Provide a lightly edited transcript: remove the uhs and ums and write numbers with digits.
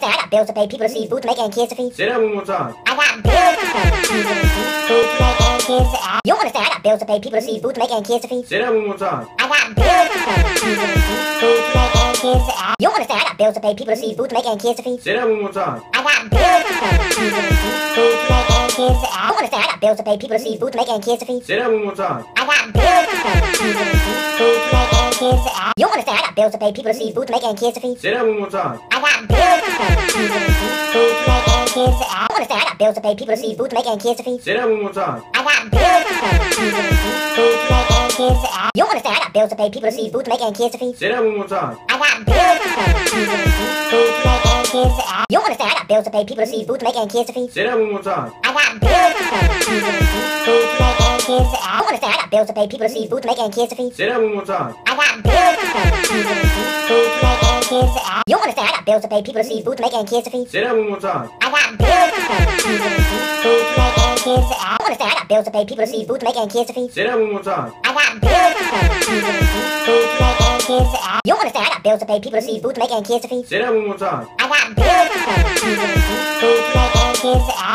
understand? I got bills to pay, people to see, food to make, and kids to feed. Say that one more time. I got bills to pay, people to see, food to make, and kids to feed. You don't understand? I got bills to pay, people to see, food to make, and kids to feed. Say that one more time. I got bills to pay, people to see, food to make, and kids to feed. You don't understand? I got bills to pay, people to see, food to make, and kids to feed. Say that one more time. I got bills to pay, people to see, food to make, and kids to feed. You don't understand? I got bills to pay, people to see, food to make, and kids to feed. Say that one more time. I got bills to pay, people to see, food to make, and kids to feed. You don't understand? I got bills to pay, people to see, food to make, and kids to feed. Say that one more time. I got bills to pay, people to see, food to make, and kids to feed. You don't understand? I got bills to pay, people to see, food to make, and kids to feed. Say that one more time. I got bills to pay, people to see, food to make, and kids to feed. You don't understand? I got bills to pay, people to see, food to make, and kids to feed. Say that one more time. I got bills to pay, people to see, food to make, and kids to feed. You don't understand? I got bills to pay, people to see, food to make, and kids to feed. Say that one more time. I got bills to pay, people to see, food to make, and kids to feed. You don't understand? I got bills to pay, people to see, food to make, and kids to feed. Say that one more time. I got bills to pay, people to see, food to make, and kids to feed. You don't understand? I got bills to pay, people to see, food to make, and kids to feed. Say that one more time. I got bills to pay, people to see, food to make, and kids to feed. You don't understand? I got bills to pay, people to see, food to make, and kids to feed. Say that one more time. I got bills to pay, people to see, food to make, and kids to feed. You don't understand? I got bills to pay, people to see, food to make, and kids to feed. Say that one more time. I got bills to pay, people to see, food to make, and kids to feed.